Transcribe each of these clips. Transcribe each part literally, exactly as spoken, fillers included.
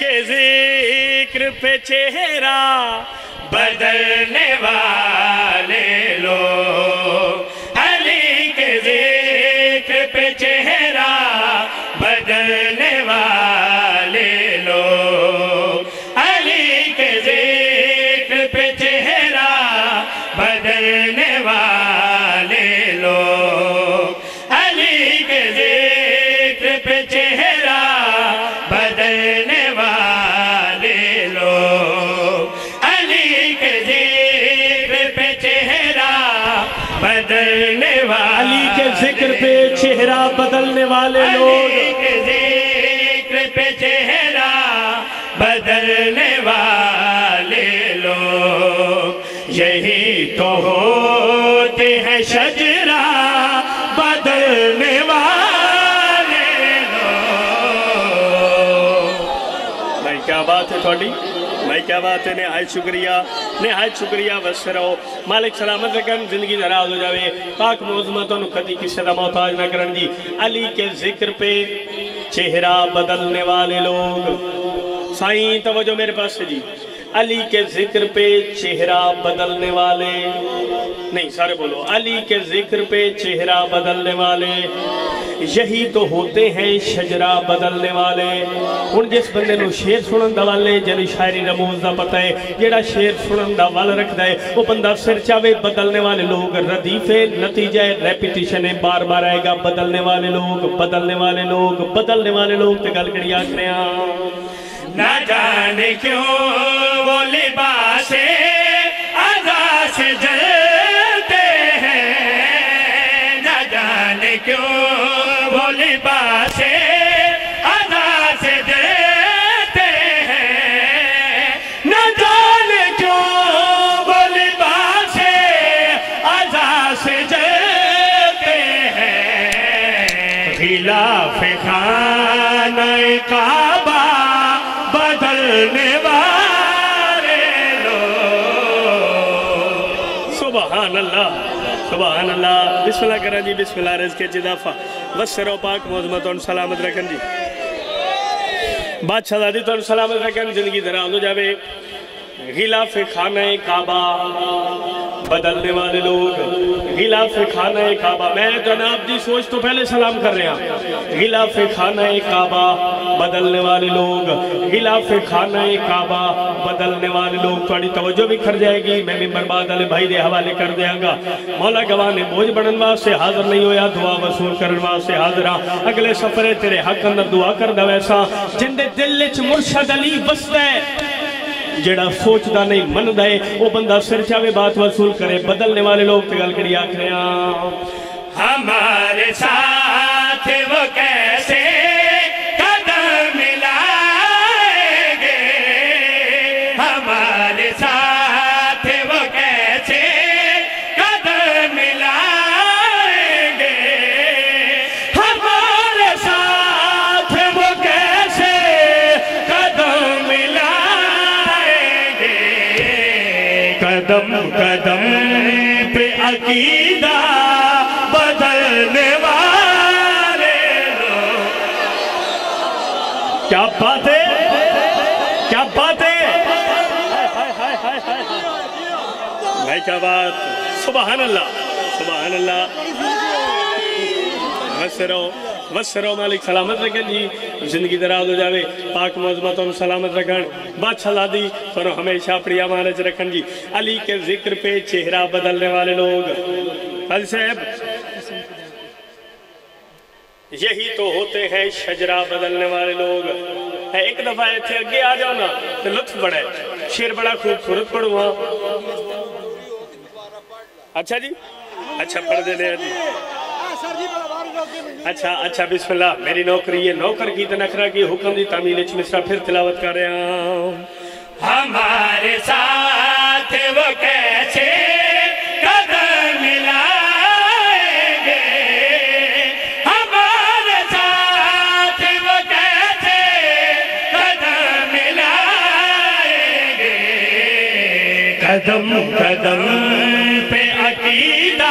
کے ذکر پہ چہرہ بدلنے والے لوگ، علی کے ذکر پہ چہرہ بدلنے والے لوگ، علی کے ذکر پہ چہرہ بدلنے والے لوگ، علی کے ذکر پہ چہرہ بدلنے والے لوگ، علی کے ذکر پہ چہرہ بدلنے والے، علی کے ذکر پہ چہرہ بدلنے والے لوگ، علی کے ذکر پہ چہرہ بدلنے والے لوگ، یہی تو ہوتے ہیں شجرہ بدلنے والے لوگ۔ بھائی کیا بات ہے تھوڑی، بھائی کیا بات ہے، نہایت شکریہ، نہایت شکریہ، بس رہو، مالک سلامت رکھن، زندگی دراز ہو جاوے، پاک معظمتوں نے کدی کسی دا محتاج نہ کرن جی۔ علی کے ذکر پہ چہرہ بدلنے والے لوگ، سائیں توجہ میرے پاس سے جی، علی کے ذکر پہ چہرہ بدلنے والے، نہیں سارے بولو، علی کے ذکر پہ چہرہ بدلنے والے، یہی تو ہوتے ہیں شجرہ بدلنے والے۔ ان جس بندے نو شیر سنن دا والے جنی شاعری رموز دا پتہ ہے، جیڑا شیر سنن دا وال رکھ دائے، وہ بندہ سر چاوے بدلنے والے لوگ، ردیفے نتیجہ ریپیٹیشن بار بار آئے گا، بدلنے والے لوگ، بدلنے والے لوگ، بدلنے والے لوگ، تے گل کری آکھنے آن نہ جانے کیوں وہ لباس عزا سے جلتے ہیں، نہ جانے کیوں وہ لباس عزا سے جلتے ہیں، نہ جانے کیوں وہ لباس عزا سے جلتے ہیں، غلاف خانہ کعبہ بدلنے والے لوگ۔ سبحان اللہ، سبحان اللہ، بسم اللہ کرن جی، بسم اللہ رزق کے جدافہ، وسرو پاک معظمتوں سلامت رکھن جی، بادشاہ دادی تو سلامت رکھن، زندگی دراز ہو جاوے، غلاف خانہ کعبہ بدلنے والے لوگ، غلاف خانہ کعبہ، میں جناب دی سوچ تو پہلے سلام کر رہے ہیں، غلاف خانہ کعبہ بدلنے والے لوگ، غلاف خانہ کعبہ بدلنے والے لوگ، تھوڑی توجہ بھی کر جائے گی، میں بھی برباد علی بھائی دے حوالے کر دیا گا۔ مولا گواہ نے بوجھ بڑھن واسطے حاضر نہیں ہویا، دعا وصول کرن واسطے حاضر ہاں، اگلے سفرے تیرے حق اندر دعا کر دا ویسا، جن دے دل وچ مرشد علی وسد ہے، جڑا سوچدا نہیں من دے، وہ بندہ سر چاوے بات وصول کرے، بدلنے والے لوگ تگل کری آکھنے آن ہمارے ساتھ وہ کیسے قدم ملائیں گے، ہمارے ساتھ وہ کیسے قدم ملائیں گے، ہمارے ساتھ وہ کیسے قدم ملائیں گے، قدم قدم پہ عقیدہ بدلنے والے لوگ۔ کیا بات ہے، کیا بات ہے، بھائی کیا بات، سبحان اللہ، سبحان اللہ، وسرو وسرو مالک سلامت رکھن جی، زندگی دراز ہو جاوے، پاک معظمتوں سلامت رکھن، بادشاہ دادی تو ہمیشہ اپنی امانت رکھن جی۔ علی کے ذکر پہ چہرہ بدلنے والے لوگ، حضرت صاحب یہی تو ہوتے ہیں شجرہ بدلنے والے لوگ۔ ایک دفعہ تھے اگے آ جاؤ نا تو لطف بڑھے، شیر بڑا خوبصورت پڑھوں ہاں، اچھا جی، اچھا پڑھ دے لے جی، اچھا اچھا بسم اللہ، میری نوکری یہ نوکر کی تنکرہ کی حکم دی تعمیل اچھ مصرہ پھر تلاوت کر رہے ہیں ہمارے ساتھ وہ کیسے قدم ملائیں گے، ہمارے ساتھ وہ کیسے قدم ملائیں گے، قدم قدم پہ عقیدہ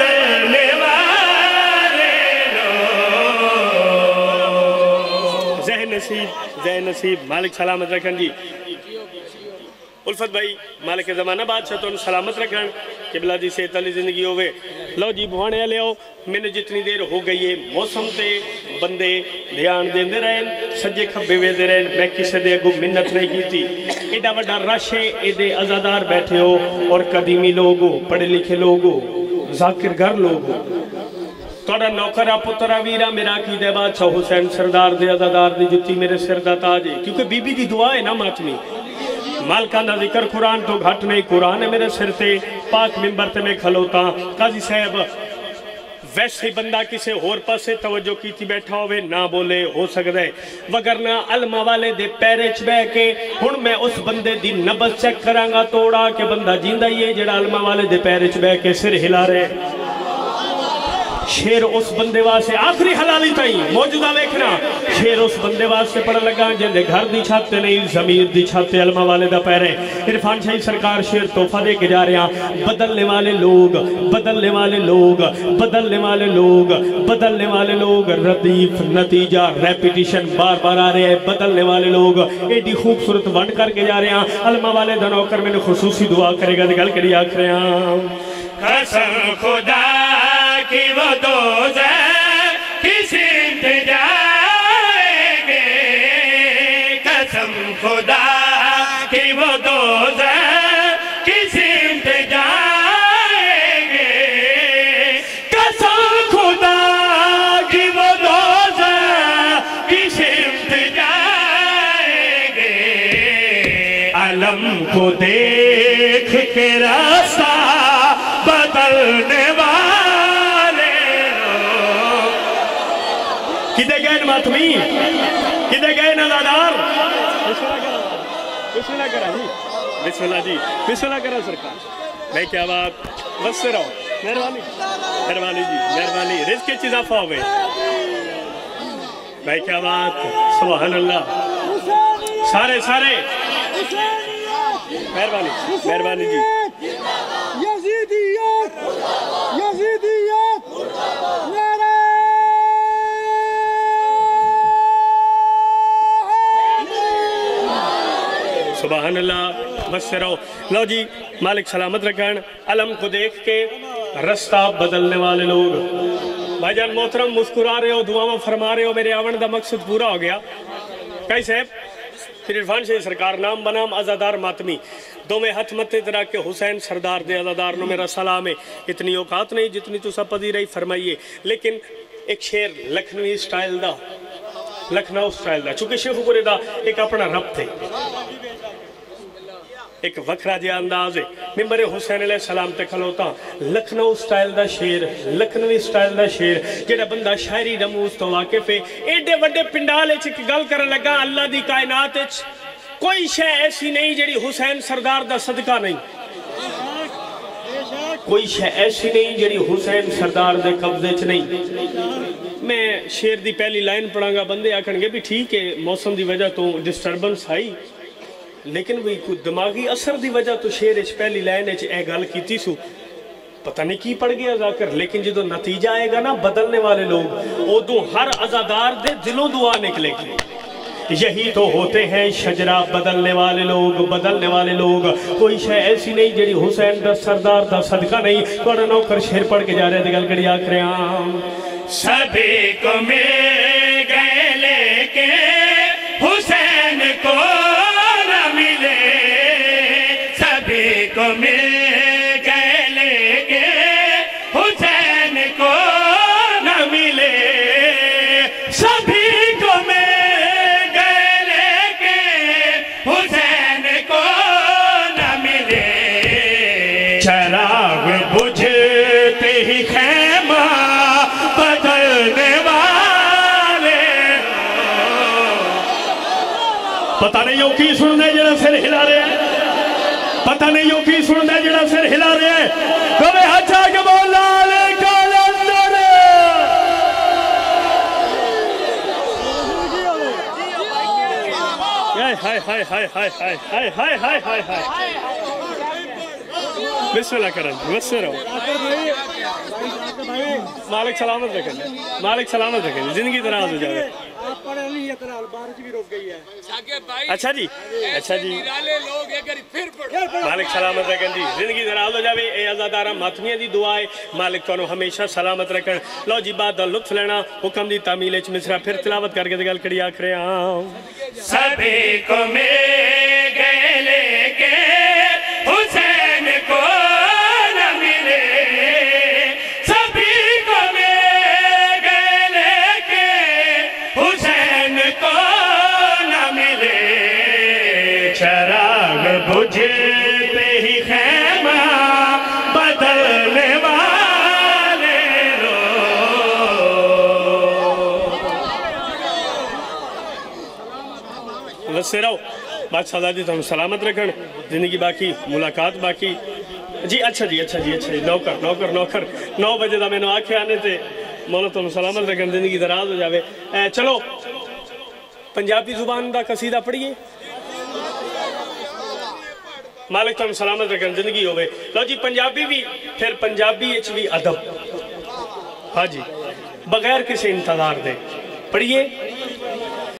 بدلنے والے لوگ، زہ نصیب زہ نصیب مالک سلامت رکھن جی الفت بھائی مالک زمانہ بادشاہ تو سلامت رکھن قبلہ دی صحت علی زندگی ہوئے لو جی بہانے لے آؤ میں نے جتنی دیر ہو گئی ہے موسم تے بندے دھیان دے دے رہن سجے کھبے وے دے رہن میں کسے دے گو منت نہیں کی تھی ایڈا وڈا رش ہے ایڈے ازادار بیٹھے ہو اور قدیمی لوگو پڑھے لکھے لوگو ذاکر گر لوگو توڑا نوکرہ پترہ ویرہ میرا کی دے بادشاہ حسین سردار دے ازادار دے جتی میرے سر دا تاج ہے کیونکہ بی بی دی دعا ہے نا ماتمی مالکہ نہ ذکر قرآن تو گھٹ نہیں قرآن ہے میرے سر تے پاک ممبر تے میں کھلوتا قاضی صاحب ویسے بندہ کسے اور پاسے توجہ کی تھی بیٹھا ہوئے نہ بولے ہو سکتا ہے وگرنہ علمہ والے دے پیرچ بے کے ہن میں اس بندے دی نبض چیک کرانگا توڑا کہ بندہ جیندہ ہی ہے جڑا علمہ والے دے پیرچ بے کے سر ہلا رہے شیر اس بندے واسے آخری حلالی تائی موجودہ ویکھنا شیر اس بندے واسے پڑھ لگا جندے گھر دی چھاتے نہیں ضمیر دی چھاتے علمہ والے دا پیرے عرفان شاہی سرکار شیر توفہ دے کے جا رہے ہیں بدلنے والے لوگ بدلنے والے لوگ بدلنے والے لوگ بدلنے والے لوگ ردیف نتیجہ ریپیٹیشن بار بار آ رہے ہیں بدلنے والے لوگ ایڈی خوبصورت ونڈ کر کے جا رہے ہیں علمہ والے دا نوکر میں نے خصوصی دعا کرے گا دکھل کری آکھ رہے ہیں قسم خدا کہ وہ دوزخ کی سمت جائیں گے قسم خدا کہ وہ دوزخ کی سمت جائیں گے قسم خدا کہ وہ دوزخ کی سمت جائیں گے علم کو دیکھ کے راستہ بدلنے والے کدے گئے ماتمی کدے گئے نظادار بسم اللہ کرا جی بسم اللہ جی بسم اللہ کرا سرکار میں کیا بات بس سے رہو مہربانی مہربانی جی مہربانی رزق کی چیزاں فا ہوئے میں کیا بات سبحان اللہ سارے سارے مہربانی مہربانی جی یزیدیت یزیدیت نعرہ سبحان اللہ بس سے رہو لو جی مالک سلامت رکھن علم کو دیکھ کے رستہ بدلنے والے لوگ بھائی جان محترم مسکرا رہے ہو دعا فرما رہے ہو میرے آون دا مقصد پورا ہو گیا کئی صاحب پھر عرفان شاہی سرکار نام بنام ازادار ماتمی دو میں ہتھ متے طرح کے حسین سردار دے ازادار نو میرا سلام ہے اتنی اوقات نہیں جتنی تو سب پذیر رہی فرمائیے لیکن ایک شیر لکھنوی سٹائل دا لکھنؤ سٹائل دا چونکہ شیخ پورے دا ایک اپنا رب تھے ایک وکھرا جی انداز ہے ممبر حسین علیہ السلام تے کھلوتا لکھنؤ سٹائل دا شیر لکھنوی سٹائل دا شیر جڑا بندہ شاعری رموز تو واقف ہے ایڈے وڈے پنڈالے چک گل کر لگا اللہ دی کائنات اچ کوئی شے ایسی نہیں جڑی حسین سردار دا صدقہ نہیں کوئی شے ایسی نہیں جڑی حسین سردار دے قبضے چ نہیں میں شیر دی پہلی لائن پڑھاں گا بندے آکھن گے بھی ٹھیک ہے موسم دی وجہ تو ڈسٹربنس آئی لیکن بھی کوئی دماغی اثر دی وجہ تو شیر اچ پہلی لائن اچ اے گل کیتی سو پتہ نہیں کی پڑھ گیا ذاکر لیکن جدو نتیجہ آئے گا نا بدلنے والے لوگ او دو ہر عزادار دے دلوں دعا نکلے گی یہی تو ہوتے ہیں شجرہ بدلنے والے لوگ بدلنے والے لوگ کوئی شے ایسی نہیں جڑی حسین دا سردار دا صدقہ نہیں توڑا نوکر شیر پڑھ کے جا رہے تھے گل کری آکھرے آم سبھی کو مل گئے لیکن حسین کو نہ ملے سبھی کو مل گئے لیکن حسین کو نہ ملے سبھی کو مل گئے لیکن حسین کو نہ ملے چراغ بجھتے ہی خیمہ بدلنے والے پتہ نہیں ہو کی سن دے جڑا سر ہلا رہے ہیں پتہ نہیں ہو کی سن دے جڑا سر ہلا رہے ہیں کبھی ہچا کے مولا علیہ کالندر ہائے ہائے ہائے ہائے ہائے ہائے ہائے ہائے ہائے ہائے بسم اللہ کرن بس سے رہو مالک سلامت رکھیں مالک سلامت رکھیں زندگی دراز ہو جائے پڑھ نہیں ہے ترال بارش بھی رک گئی ہے اچھا جی اچھا جی لوگ اگر پھر پڑھ مالک سلامت رکھن جی زندگی دراز ہو جاوے اے عزادارہ ماتمیاں دی دعا ہے مالک تو ہمیشہ سلامت رکھن لو جی بات دا لطف لینا حکم دی تعمیل اچ مصرہ پھر تلاوت کر کے دگل کڑی آکھرے آؤں سبھی کو میں گئے لے کے حسین کو نہ ملے سبھی کو میں گئے لے کے حسین کو نہ ملے چراغ بجھے پہ ہی خیمہ بدلنے والے لوگ سے رہو بادشاہ دادی تو ہم سلامت رکھن زندگی باقی ملاقات باقی جی اچھا جی اچھا جی اچھا جی نوکر نوکر نوکر نو بجے دا میں نے آنکھیں آنے تھے مولا تو ہم سلامت رکھن زندگی دراز ہو جاوے چلو پنجابی زبان دا قصیدہ پڑھئے مالک تو ہم سلامت رکھن زندگی ہوئے لو جی پنجابی بھی پھر پنجابی اچھ بھی ادب ہاں جی بغیر کسی انتظار دے پڑھئے